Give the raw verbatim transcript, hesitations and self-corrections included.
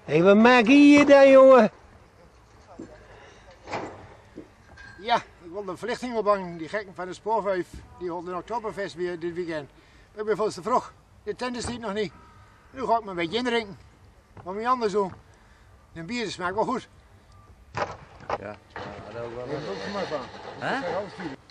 Hé, wat maak je hier dan, jongen? Ja, ik wil de verlichting ophangen. Die gekken van de spoorvijf, die houden een Oktoberfest weer dit weekend. Ik ben veel te vroeg. De tent is niet nog niet. Nu ga ik me een beetje indrinken. Wat moet je anders doen? Een bier smaakt wel goed. Ja, dat ook wel. Je hebt ook gemaakt van. Hè?